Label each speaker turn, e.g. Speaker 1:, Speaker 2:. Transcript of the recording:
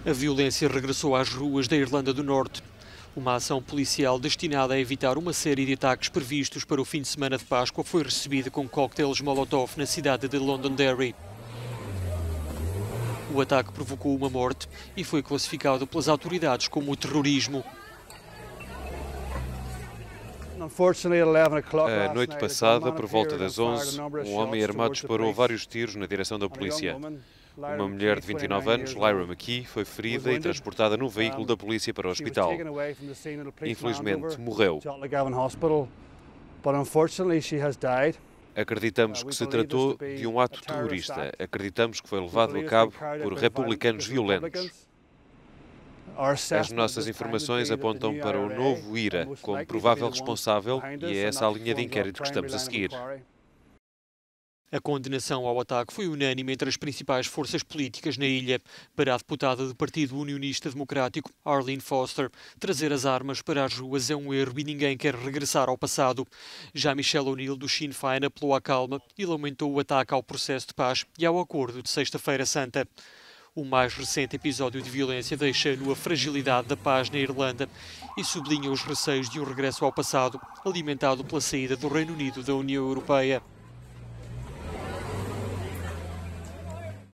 Speaker 1: A violência regressou às ruas da Irlanda do Norte. Uma ação policial destinada a evitar uma série de ataques previstos para o fim de semana de Páscoa foi recebida com coquetéis Molotov na cidade de Londonderry. O ataque provocou uma morte e foi classificado pelas autoridades como terrorismo.
Speaker 2: A noite passada, por volta das 11, um homem armado disparou vários tiros na direção da polícia. Uma mulher de 29 anos, Lyra McKee, foi ferida e transportada num veículo da polícia para o hospital. Infelizmente, morreu. Acreditamos que se tratou de um ato terrorista. Acreditamos que foi levado a cabo por republicanos violentos. As nossas informações apontam para o novo IRA como provável responsável e é essa a linha de inquérito que estamos a seguir.
Speaker 1: A condenação ao ataque foi unânime entre as principais forças políticas na ilha. Para a deputada do Partido Unionista Democrático, Arlene Foster, trazer as armas para as ruas é um erro e ninguém quer regressar ao passado. Já Michelle O'Neill, do Sinn Féin, apelou à calma e lamentou o ataque ao processo de paz e ao acordo de Sexta-feira Santa. O mais recente episódio de violência deixa nu a fragilidade da paz na Irlanda e sublinha os receios de um regresso ao passado, alimentado pela saída do Reino Unido da União Europeia.